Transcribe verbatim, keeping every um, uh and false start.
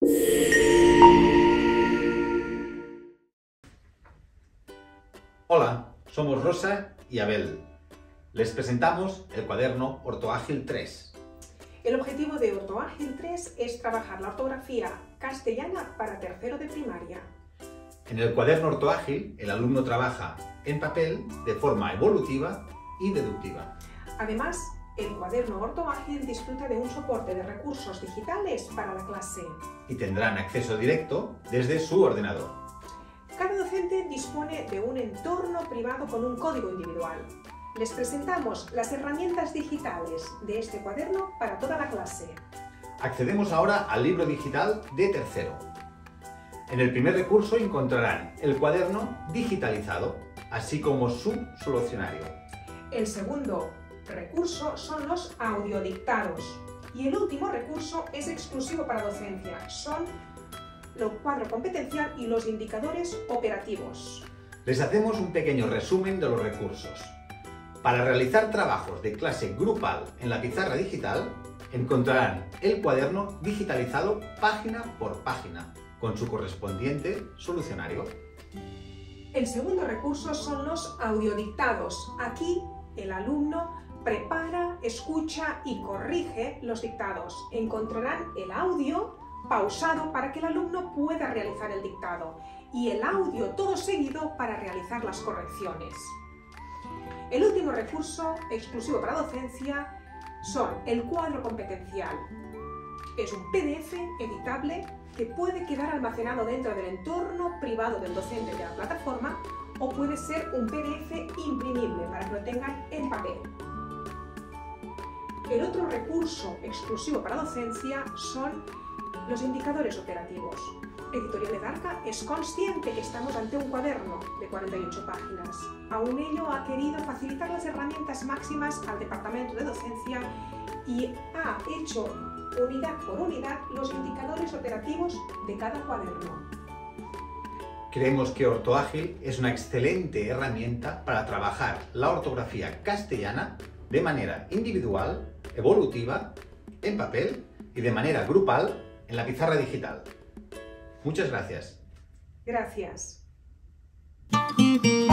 Hola, somos Rosa y Abel. Les presentamos el cuaderno OrtoÁgil tres. El objetivo de OrtoÁgil tres es trabajar la ortografía castellana para tercero de primaria. En el cuaderno OrtoÁgil, el alumno trabaja en papel de forma evolutiva y deductiva. Además, el cuaderno OrtoÁgil disfruta de un soporte de recursos digitales para la clase. Y tendrán acceso directo desde su ordenador. Cada docente dispone de un entorno privado con un código individual. Les presentamos las herramientas digitales de este cuaderno para toda la clase. Accedemos ahora al libro digital de tercero. En el primer recurso encontrarán el cuaderno digitalizado, así como su solucionario. El segundo recurso son los audiodictados y el último recurso es exclusivo para docencia. Son el cuadro competencial y los indicadores operativos. Les hacemos un pequeño resumen de los recursos. Para realizar trabajos de clase grupal en la pizarra digital, encontrarán el cuaderno digitalizado página por página, con su correspondiente solucionario. El segundo recurso son los audiodictados. Aquí el alumno prepara, escucha y corrige los dictados. Encontrarán el audio pausado para que el alumno pueda realizar el dictado y el audio todo seguido para realizar las correcciones. El último recurso exclusivo para docencia son el cuadro competencial. Es un P D F editable que puede quedar almacenado dentro del entorno privado del docente de la plataforma o puede ser un P D F imprimible para que lo tengan en papel. El otro recurso exclusivo para docencia son los indicadores operativos. Editorial Edarca es consciente que estamos ante un cuaderno de cuarenta y ocho páginas. Aún ello ha querido facilitar las herramientas máximas al departamento de docencia y ha hecho unidad por unidad los indicadores operativos de cada cuaderno. Creemos que OrtoÁgil es una excelente herramienta para trabajar la ortografía castellana de manera individual, evolutiva, en papel y de manera grupal en la pizarra digital. Muchas gracias. Gracias.